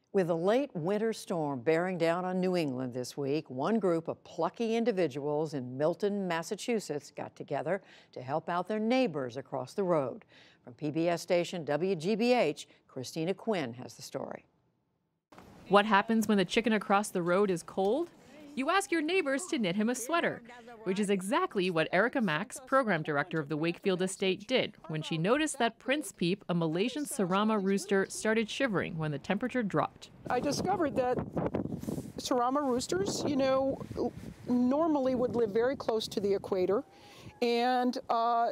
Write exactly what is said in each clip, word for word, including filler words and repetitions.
With a late winter storm bearing down on New England this week, one group of plucky individuals in Milton, Massachusetts got together to help out their neighbors across the road. From P B S station W G B H, Christina Quinn has the story. What happens when the chicken across the road is cold? You ask your neighbors to knit him a sweater, which is exactly what Erica Max, program director of the Wakefield estate, did when she noticed that Prince Peep, a Malaysian Sarama rooster, started shivering when the temperature dropped. I discovered that Sarama roosters, you know, normally would live very close to the equator, and uh,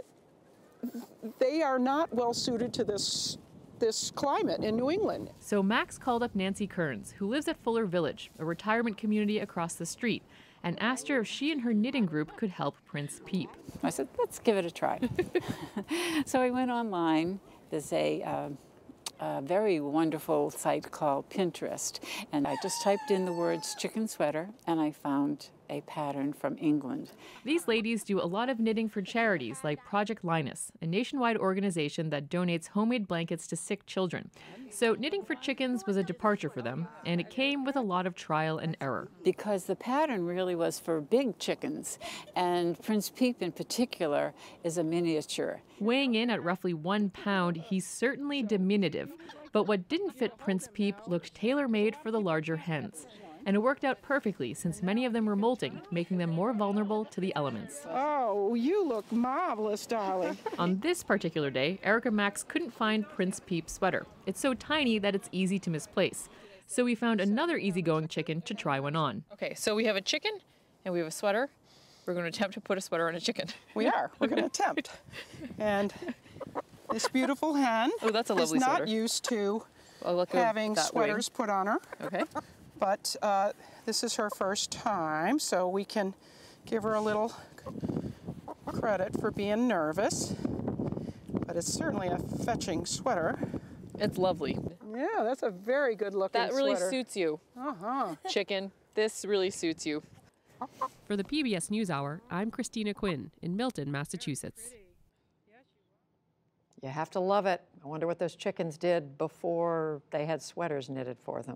they are not well suited to this this climate in New England. So Max called up Nancy Kearns, who lives at Fuller Village, a retirement community across the street, and asked her if she and her knitting group could help Prince Peep. I said, let's give it a try. So I went online. There's a, uh, a very wonderful site called Pinterest, and I just typed in the words chicken sweater, and I found a pattern from England. These ladies do a lot of knitting for charities like Project Linus, a nationwide organization that donates homemade blankets to sick children. So knitting for chickens was a departure for them, and it came with a lot of trial and error. Because the pattern really was for big chickens, and Prince Peep in particular is a miniature. Weighing in at roughly one pound, he's certainly diminutive, but what didn't fit Prince Peep looked tailor-made for the larger hens. And it worked out perfectly since many of them were molting, making them more vulnerable to the elements. Oh, you look marvelous, darling. On this particular day, Erica Max couldn't find Prince Peep's sweater. It's so tiny that it's easy to misplace. So we found another easygoing chicken to try one on. Okay, so we have a chicken and we have a sweater. We're going to attempt to put a sweater on a chicken. We are. We're going to attempt. And this beautiful hen oh, that's a lovely is not sweater. used to I'll having sweaters way. put on her. Okay. But uh, this is her first time, so we can give her a little credit for being nervous. But it's certainly a fetching sweater. It's lovely. Yeah, that's a very good looking That really sweater. suits you. Uh-huh. Chicken, this really suits you. For the P B S NewsHour, I'm Christina Quinn in Milton, Massachusetts. You have to love it. I wonder what those chickens did before they had sweaters knitted for them.